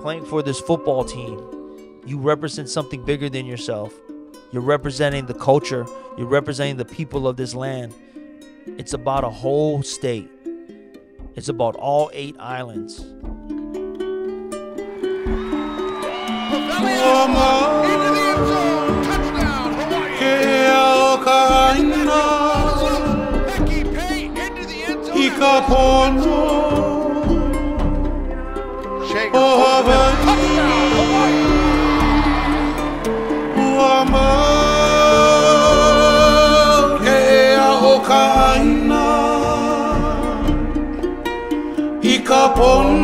playing for this football team, you represent something bigger than yourself. You're representing the culture. You're representing the people of this land. It's about a whole state. It's about all 8 islands. Into the end zone. Touchdown, Hawaii. Becky Pay into the end zone. Shaker. Touchdown, Hawaii. Ikapon